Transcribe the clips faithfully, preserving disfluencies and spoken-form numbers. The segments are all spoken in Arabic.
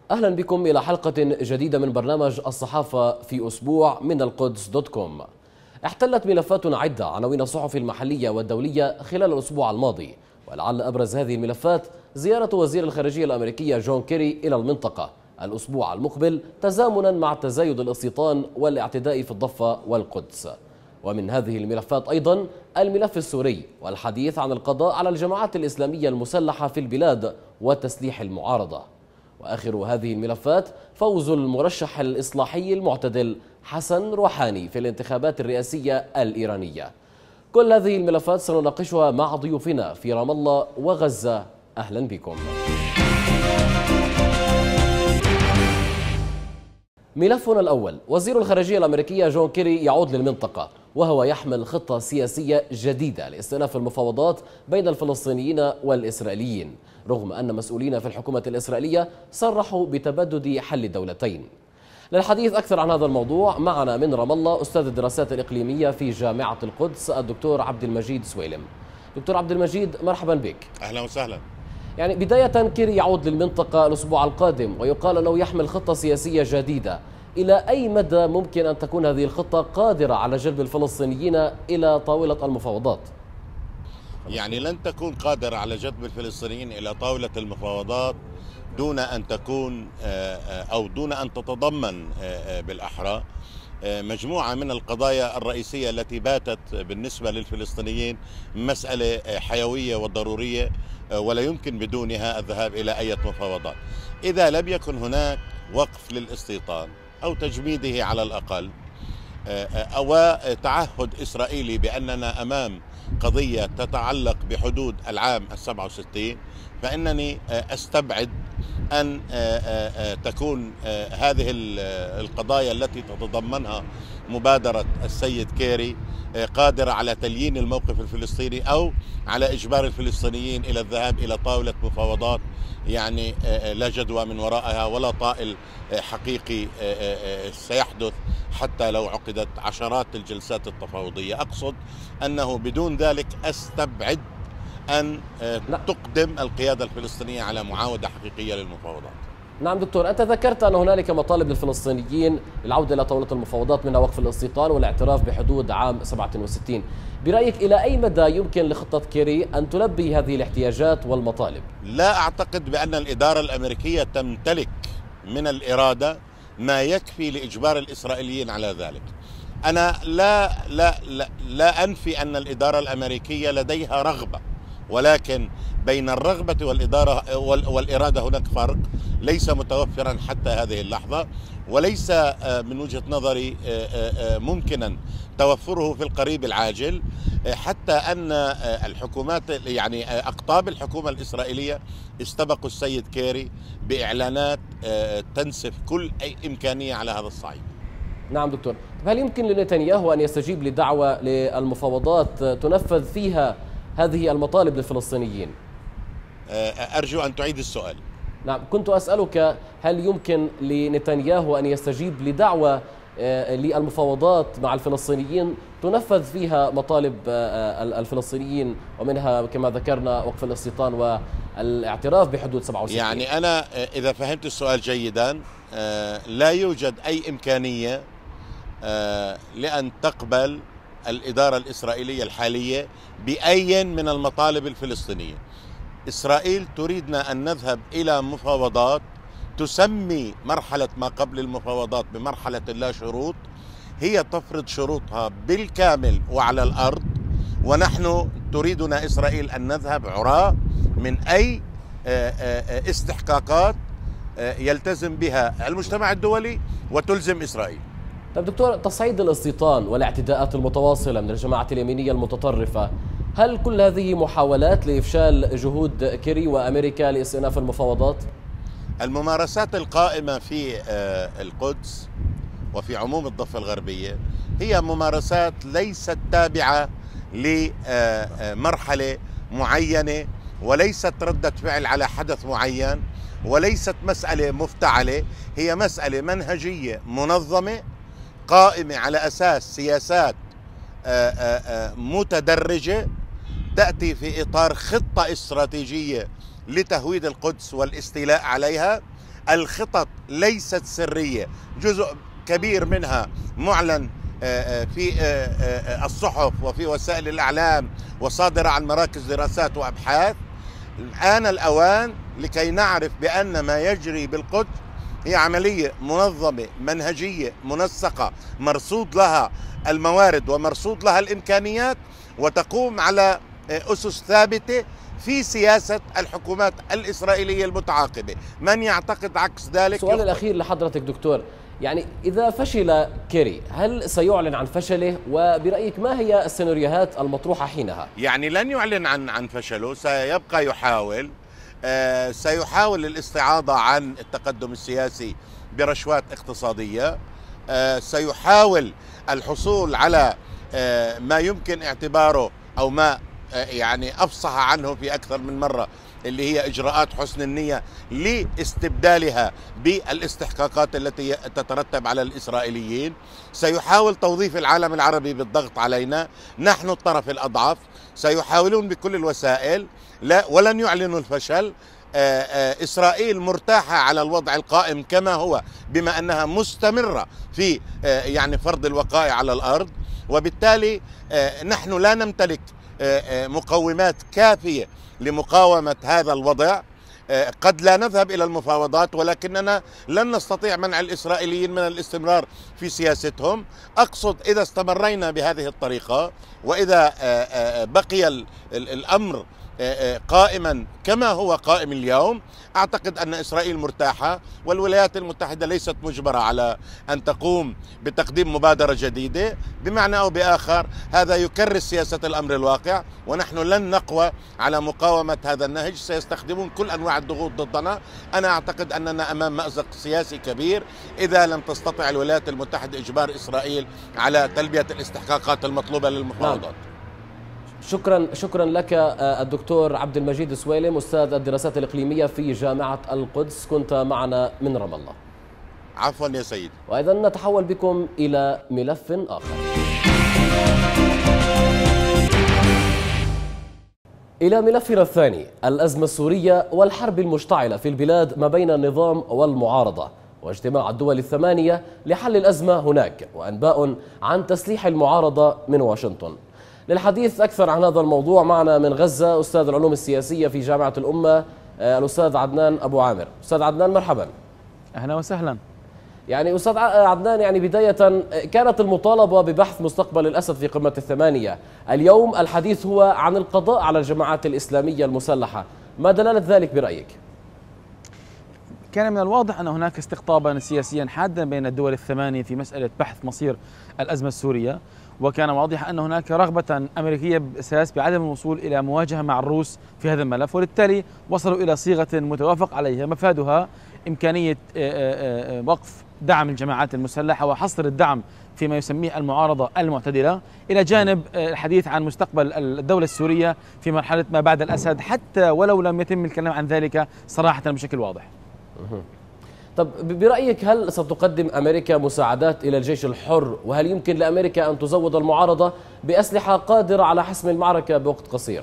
أهلا بكم إلى حلقة جديدة من برنامج الصحافة في أسبوع من القدس دوت كوم. احتلت ملفات عدة عناوين الصحف المحلية والدولية خلال الأسبوع الماضي، ولعل أبرز هذه الملفات زيارة وزير الخارجية الأمريكية جون كيري إلى المنطقة الأسبوع المقبل تزامنا مع تزايد الاستيطان والاعتداء في الضفة والقدس. ومن هذه الملفات أيضا الملف السوري والحديث عن القضاء على الجماعات الإسلامية المسلحة في البلاد وتسليح المعارضة. وآخر هذه الملفات فوز المرشح الإصلاحي المعتدل حسن روحاني في الانتخابات الرئاسية الإيرانية. كل هذه الملفات سنناقشها مع ضيوفنا في رام الله وغزة. أهلا بكم. ملفنا الأول: وزير الخارجية الأمريكية جون كيري يعود للمنطقة، وهو يحمل خطة سياسية جديدة لاستئناف المفاوضات بين الفلسطينيين والإسرائيليين، رغم أن مسؤولين في الحكومة الإسرائيلية صرحوا بتبدد حل الدولتين. للحديث أكثر عن هذا الموضوع معنا من رام الله أستاذ الدراسات الإقليمية في جامعة القدس الدكتور عبد المجيد سويلم. دكتور عبد المجيد، مرحبا بك. أهلا وسهلا. يعني بداية، كيري يعود للمنطقة الأسبوع القادم ويقال أنه يحمل خطة سياسية جديدة. إلى أي مدى ممكن أن تكون هذه الخطة قادرة على جلب الفلسطينيين إلى طاولة المفاوضات؟ يعني لن تكون قادرة على جذب الفلسطينيين إلى طاولة المفاوضات دون أن تكون أو دون أن تتضمن بالأحرى مجموعة من القضايا الرئيسية التي باتت بالنسبة للفلسطينيين مسألة حيوية وضرورية، ولا يمكن بدونها الذهاب إلى أي مفاوضات. إذا لم يكن هناك وقف للاستيطان أو تجميده على الأقل، أو تعهد إسرائيلي بأننا أمام قضية تتعلق بحدود العام السبعة وستين، فإنني أستبعد أن تكون هذه القضايا التي تتضمنها مبادرة السيد كيري قادرة على تليين الموقف الفلسطيني أو على إجبار الفلسطينيين إلى الذهاب إلى طاولة مفاوضات يعني لا جدوى من وراءها ولا طائل حقيقي سيحدث حتى لو عقدت عشرات الجلسات التفاوضية. أقصد أنه بدون ذلك أستبعد أن تقدم القيادة الفلسطينية على معاودة حقيقية للمفاوضات. نعم دكتور، أنت ذكرت أن هنالك مطالب للفلسطينيين للعودة إلى طاولة المفاوضات، منها وقف الاستيطان والاعتراف بحدود عام سبعة وستين. برأيك إلى أي مدى يمكن لخطة كيري أن تلبي هذه الاحتياجات والمطالب؟ لا أعتقد بأن الإدارة الأمريكية تمتلك من الإرادة ما يكفي لإجبار الإسرائيليين على ذلك. أنا لا لا لا, لا أنفي أن الإدارة الأمريكية لديها رغبة، ولكن بين الرغبة والإدارة والإرادة هناك فرق ليس متوفرا حتى هذه اللحظة، وليس من وجهة نظري ممكنا توفره في القريب العاجل، حتى أن الحكومات يعني أقطاب الحكومة الإسرائيلية استبقوا السيد كيري بإعلانات تنسف كل أي إمكانية على هذا الصعيد. نعم دكتور، هل يمكن لنتنياهو أن يستجيب لدعوة للمفاوضات تنفذ فيها هذه المطالب للفلسطينيين؟ أرجو أن تعيد السؤال. نعم، كنت أسألك هل يمكن لنتنياهو أن يستجيب لدعوة للمفاوضات مع الفلسطينيين تنفذ فيها مطالب الفلسطينيين، ومنها كما ذكرنا وقف الاستيطان والاعتراف بحدود سبعة وستين؟ يعني أنا إذا فهمت السؤال جيدا، لا يوجد أي إمكانية لأن تقبل الإدارة الإسرائيلية الحالية بأي من المطالب الفلسطينية. إسرائيل تريدنا أن نذهب إلى مفاوضات تسمي مرحلة ما قبل المفاوضات بمرحلة لا شروط، هي تفرض شروطها بالكامل وعلى الأرض، ونحن تريدنا إسرائيل أن نذهب عراة من أي استحقاقات يلتزم بها المجتمع الدولي وتلزم إسرائيل. طيب دكتور، تصعيد الاستيطان والاعتداءات المتواصلة من الجماعة اليمينية المتطرفة، هل كل هذه محاولات لإفشال جهود كيري وأمريكا لاستئناف المفاوضات؟ الممارسات القائمة في القدس وفي عموم الضفة الغربية هي ممارسات ليست تابعة لمرحلة معينة، وليست ردة فعل على حدث معين، وليست مسألة مفتعلة، هي مسألة منهجية منظمة قائمة على أساس سياسات متدرجة تأتي في إطار خطة استراتيجية لتهويد القدس والاستيلاء عليها، الخطط ليست سرية، جزء كبير منها معلن في الصحف وفي وسائل الإعلام وصادرة عن مراكز دراسات وأبحاث. الآن الأوان لكي نعرف بأن ما يجري بالقدس هي عملية منظمة منهجية منسقة مرصود لها الموارد ومرصود لها الإمكانيات، وتقوم على أسس ثابتة في سياسة الحكومات الإسرائيلية المتعاقبة. من يعتقد عكس ذلك. السؤال الأخير لحضرتك دكتور، يعني إذا فشل كيري هل سيعلن عن فشله؟ وبرأيك ما هي السيناريوهات المطروحة حينها؟ يعني لن يعلن عن عن فشله، سيبقى يحاول آه سيحاول الاستعاضة عن التقدم السياسي برشوات اقتصادية، آه سيحاول الحصول على آه ما يمكن اعتباره أو ما آه يعني أفصح عنه في أكثر من مرة، اللي هي إجراءات حسن النية لاستبدالها بالاستحقاقات التي تترتب على الإسرائيليين. سيحاول توظيف العالم العربي بالضغط علينا، نحن الطرف الأضعف. سيحاولون بكل الوسائل، لا ولن يعلنوا الفشل. إسرائيل مرتاحة على الوضع القائم كما هو، بما أنها مستمرة في يعني فرض الوقائع على الأرض، وبالتالي نحن لا نمتلك مقومات كافية لمقاومة هذا الوضع. قد لا نذهب إلى المفاوضات، ولكننا لن نستطيع منع الإسرائيليين من الاستمرار في سياستهم. أقصد إذا استمرينا بهذه الطريقة، وإذا بقي الأمر قائما كما هو قائم اليوم، أعتقد أن إسرائيل مرتاحة، والولايات المتحدة ليست مجبرة على أن تقوم بتقديم مبادرة جديدة. بمعنى أو بآخر هذا يكرس سياسة الأمر الواقع، ونحن لن نقوى على مقاومة هذا النهج. سيستخدمون كل أنواع الضغوط ضدنا. أنا أعتقد أننا أمام مأزق سياسي كبير إذا لم تستطع الولايات المتحدة إجبار إسرائيل على تلبية الاستحقاقات المطلوبة للمفاوضات. شكرا شكرا لك الدكتور عبد المجيد سويلم، أستاذ الدراسات الإقليمية في جامعة القدس، كنت معنا من رام الله. عفوا يا سيدي. وإذا نتحول بكم إلى ملف آخر. إلى ملفنا الثاني، الأزمة السورية والحرب المشتعلة في البلاد ما بين النظام والمعارضة، واجتماع الدول الثمانية لحل الأزمة هناك، وأنباء عن تسليح المعارضة من واشنطن. للحديث أكثر عن هذا الموضوع معنا من غزة أستاذ العلوم السياسية في جامعة الأمة الأستاذ عدنان أبو عامر. أستاذ عدنان مرحبا. أهلا وسهلا. يعني أستاذ عدنان، يعني بداية كانت المطالبة ببحث مستقبل الأسد في قمة الثمانية، اليوم الحديث هو عن القضاء على الجماعات الإسلامية المسلحة، ما دلالة ذلك برأيك؟ كان من الواضح أن هناك استقطابا سياسيا حادا بين الدول الثمانية في مسألة بحث مصير الأزمة السورية، وكان واضحا أن هناك رغبة أمريكية بأساس بعدم الوصول إلى مواجهة مع الروس في هذا الملف، وبالتالي وصلوا إلى صيغة متوافق عليها مفادها إمكانية وقف دعم الجماعات المسلحة وحصر الدعم فيما يسميه المعارضة المعتدلة، إلى جانب الحديث عن مستقبل الدولة السورية في مرحلة ما بعد الأسد، حتى ولو لم يتم الكلام عن ذلك صراحة بشكل واضح. طب برأيك هل ستقدم أمريكا مساعدات إلى الجيش الحر؟ وهل يمكن لأمريكا أن تزود المعارضة بأسلحة قادرة على حسم المعركة بوقت قصير؟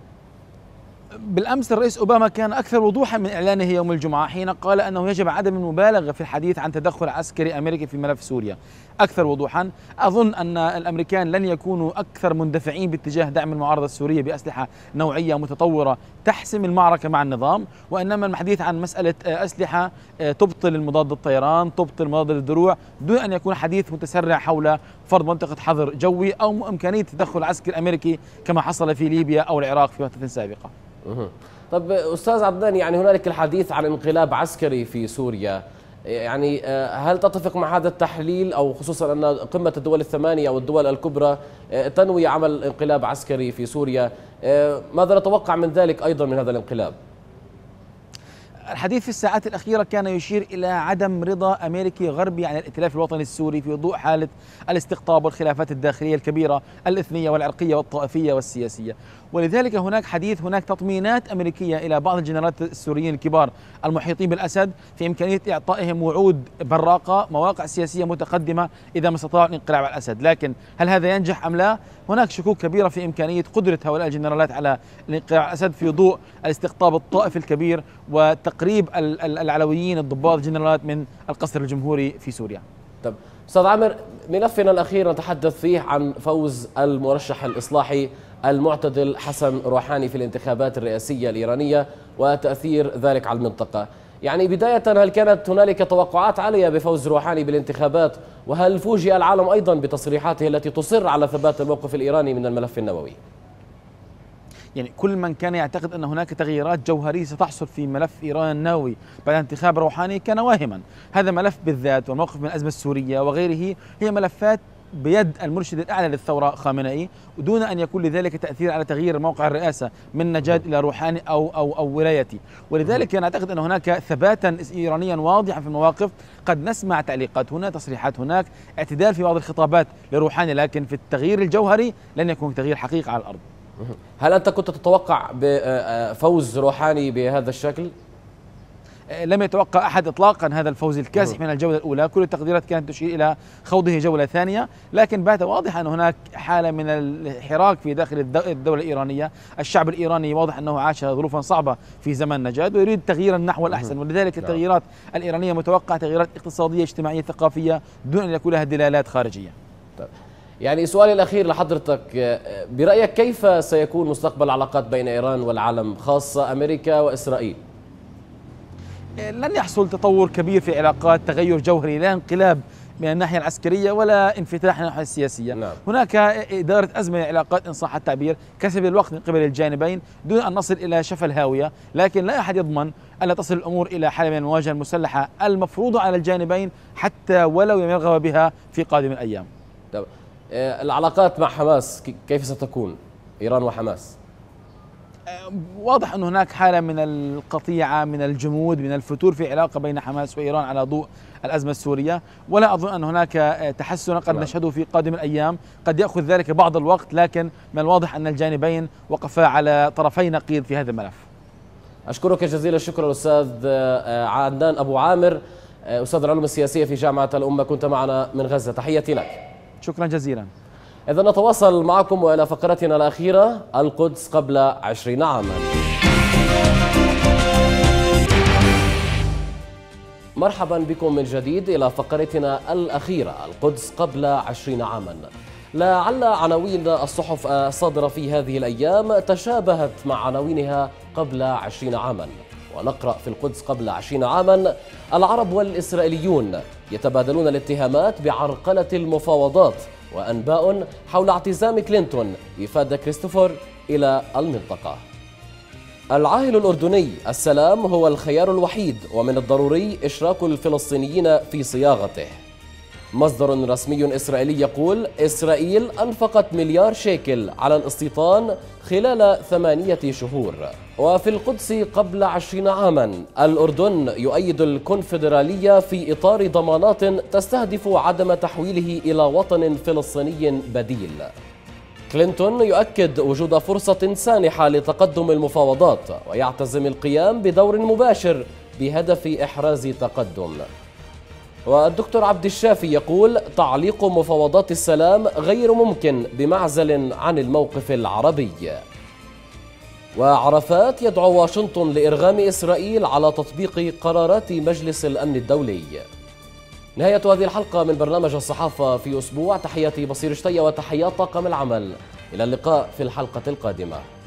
بالأمس الرئيس أوباما كان أكثر وضوحا من إعلانه يوم الجمعة حين قال أنه يجب عدم المبالغة في الحديث عن تدخل عسكري أمريكي في ملف سوريا. أكثر وضوحا. أظن أن الأمريكان لن يكونوا أكثر مندفعين باتجاه دعم المعارضة السورية بأسلحة نوعية متطورة تحسم المعركة مع النظام، وإنما الحديث عن مسألة أسلحة تبطل المضاد الطيران، تبطل مضاد الدروع، دون أن يكون حديث متسرع حول فرض منطقة حظر جوي أو إمكانية تدخل عسكري أمريكي كما حصل في ليبيا أو العراق في فترة سابقة. طب أستاذ عدنان، يعني هنالك الحديث عن انقلاب عسكري في سوريا، يعني هل تتفق مع هذا التحليل، أو خصوصا أن قمة الدول الثمانية أو الدول الكبرى تنوي عمل انقلاب عسكري في سوريا، ماذا نتوقع من ذلك أيضا من هذا الانقلاب؟ الحديث في الساعات الأخيرة كان يشير إلى عدم رضا أمريكي غربي عن الائتلاف الوطني السوري في ضوء حالة الاستقطاب والخلافات الداخلية الكبيرة الإثنية والعرقية والطائفية والسياسية، ولذلك هناك حديث، هناك تطمينات أمريكية إلى بعض الجنرالات السوريين الكبار المحيطين بالأسد في إمكانية إعطائهم وعود براقة، مواقع سياسية متقدمة إذا ما استطاعوا الانقلاب على الأسد. لكن هل هذا ينجح أم لا؟ هناك شكوك كبيرة في إمكانية قدرة هؤلاء الجنرالات على الانقلاب على الأسد في ضوء الاستقطاب الطائفي الكبير وتقريب العلويين الضباط الجنرالات من القصر الجمهوري في سوريا. طب أستاذ عامر، ملفنا الأخير نتحدث فيه عن فوز المرشح الإصلاحي المعتدل حسن روحاني في الانتخابات الرئاسية الإيرانية وتأثير ذلك على المنطقة. يعني بداية، هل كانت هنالك توقعات عالية بفوز روحاني بالانتخابات؟ وهل فوجئ العالم أيضا بتصريحاته التي تصر على ثبات الموقف الإيراني من الملف النووي؟ يعني كل من كان يعتقد أن هناك تغييرات جوهرية ستحصل في ملف إيران النووي بعد انتخاب روحاني كان واهما. هذا ملف بالذات والموقف من الأزمة السورية وغيره هي ملفات بيد المرشد الأعلى للثورة خامنئي، ودون أن يكون لذلك تأثير على تغيير موقع الرئاسة من نجاد إلى روحاني أو أو أو ولايتي. ولذلك أنا أعتقد أن هناك ثباتا إيرانيا واضحا في المواقف. قد نسمع تعليقات هنا، تصريحات هناك، اعتدال في بعض الخطابات لروحاني، لكن في التغيير الجوهري لن يكون تغيير حقيقي على الأرض. هل أنت كنت تتوقع بفوز روحاني بهذا الشكل؟ لم يتوقع أحد إطلاقا هذا الفوز الكاسح من الجولة الأولى. كل التقديرات كانت تشير إلى خوضه جولة ثانية، لكن بات واضحا أن هناك حالة من الحراك في داخل الدولة الإيرانية. الشعب الإيراني واضح أنه عاش ظروفا صعبة في زمن نجاد ويريد تغييرا نحو الأحسن، ولذلك التغييرات الإيرانية متوقعة تغييرات اقتصادية اجتماعية ثقافية دون أن يكون لها دلالات خارجية. طيب. يعني سؤالي الأخير لحضرتك، برأيك كيف سيكون مستقبل العلاقات بين إيران والعالم، خاصة أمريكا وإسرائيل؟ لن يحصل تطور كبير في علاقات، تغير جوهري، لا انقلاب من الناحية العسكرية ولا انفتاح من الناحية السياسية. نعم. هناك إدارة أزمة علاقات إن صح التعبير، كسب الوقت من قبل الجانبين دون أن نصل إلى شفا الهاوية، لكن لا أحد يضمن ألا تصل الأمور إلى حالة من المواجهة المسلحة المفروضة على الجانبين حتى ولو لم يرغب بها في قادم الأيام. طب العلاقات مع حماس كيف ستكون؟ إيران وحماس. واضح أن هناك حالة من القطيعة، من الجمود، من الفتور في علاقة بين حماس وإيران على ضوء الأزمة السورية، ولا أظن أن هناك تحسن قد نشهده في قادم الأيام. قد يأخذ ذلك بعض الوقت، لكن من الواضح أن الجانبين وقفا على طرفي نقيض في هذا الملف. أشكرك جزيل الشكر أستاذ عدنان أبو عامر، أستاذ العلوم السياسية في جامعة الأمة، كنت معنا من غزة. تحياتي لك. شكرا جزيلا. إذا نتواصل معكم وإلى فقرتنا الأخيرة، القدس قبل عشرين عاما. مرحبا بكم من جديد إلى فقرتنا الأخيرة، القدس قبل عشرين عاما. لعل عناوين الصحف الصادرة في هذه الأيام تشابهت مع عناوينها قبل عشرين عاما. ونقرأ في القدس قبل عشرين عاما: العرب والإسرائيليون يتبادلون الاتهامات بعرقلة المفاوضات، وأنباء حول اعتزام كلينتون إفادة كريستوفر إلى المنطقة. العاهل الأردني: السلام هو الخيار الوحيد ومن الضروري إشراك الفلسطينيين في صياغته. مصدر رسمي إسرائيلي يقول: إسرائيل أنفقت مليار شيكل على الاستيطان خلال ثمانية شهور. وفي القدس قبل عشرين عاما: الأردن يؤيد الكونفدرالية في إطار ضمانات تستهدف عدم تحويله إلى وطن فلسطيني بديل. كلينتون يؤكد وجود فرصة سانحة لتقدم المفاوضات ويعتزم القيام بدور مباشر بهدف إحراز تقدم. والدكتور عبد الشافي يقول: تعليق مفاوضات السلام غير ممكن بمعزل عن الموقف العربي. وعرفات يدعو واشنطن لإرغام إسرائيل على تطبيق قرارات مجلس الأمن الدولي. نهاية هذه الحلقة من برنامج الصحافة في أسبوع. تحياتي بصير شتية وتحيات طاقم العمل. إلى اللقاء في الحلقة القادمة.